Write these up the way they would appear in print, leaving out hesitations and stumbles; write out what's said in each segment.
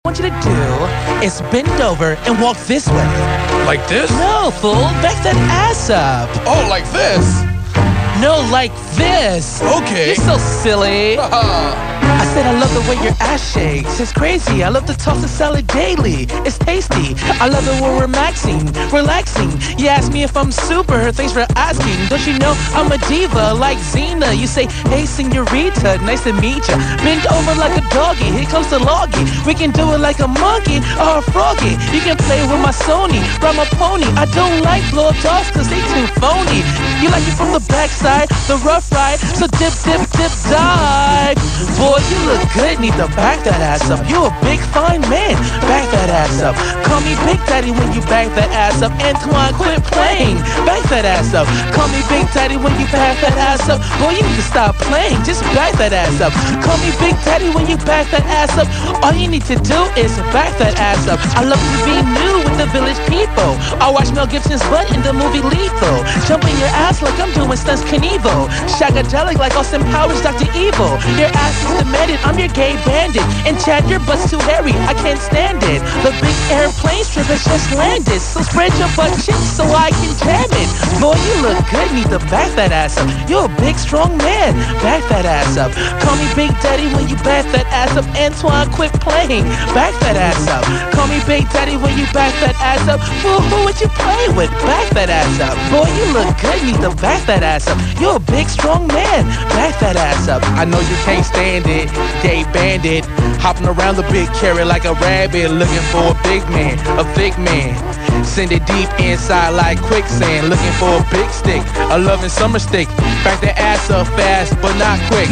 want you to do is bend over and walk this way. Like this? No, fool. Back that ass up. Oh, like this? No, like this. Okay. You're so silly. Haha. I said I love the way your ass shakes. It's crazy. I love to toss the salad daily. It's tasty. I love it when we're relaxing. You ask me if I'm super. Thanks for asking. Don't you know I'm a diva like Xena? You say, hey, senorita, nice to meet ya. Bend over like a doggy. Here comes the loggy. We can do it like a monkey or a froggy. You can play with my Sony, ride my pony. I don't like blow dolls cause they too phony. You like it from the backside, the rough ride. So dip, dip, dip, dive. Boy, you look good, need to back that ass up. You a big fine man, back that ass up. Call me Big Daddy when you back that ass up. Antoine, quit playing, back that ass up. Call me Big Daddy when you back that ass up. Boy, you need to stop playing, just back that ass up. Call me Big Daddy when you back that ass up. All you need to do is back that ass up. I love to be new with the village people. I watch Mel Gibson's butt in the movie Lethal. Jumping your ass like I'm doing stunts Knievel. Shagadelic like Austin Powers, Dr. Evil. Your ass is demanded, I'm your gay bandit. And Chad, your butt's too hairy, I can't stand it. The big airplane strip has just landed. So spread your butt cheeks so I can jam it. Boy, you look good, need to back that ass up. You're a big strong man, back that ass up. Call me Big Daddy when you back that ass up. Antoine, quit playing, back that ass up. Call me Big Daddy when you back that ass up. Fool, who would you play with? Back that ass up. Boy, you look good, need to back that ass up. You're a big strong man, back that ass up. I know you can't stand it, gay bandit. Hopping around the big carrot like a rabbit, looking for a big man, a thick man. Send it deep inside like quicksand, looking for a big stick, a loving summer stick. Back that ass up fast, but not quick.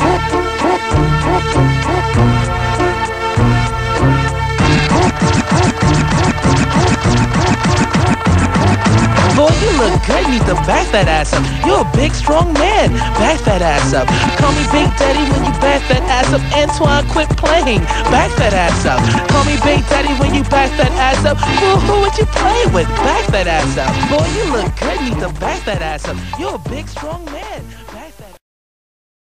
Boy, you look good, need to back that ass up. You're a big, strong man, back that ass up. Call me Big Daddy when you back that ass up. Antoine, quit playing, back that ass up. Call me Big Daddy when you back that ass up. Who would you play with? Back that ass up. Boy, you look good, need to back that ass up. You're a big, strong man.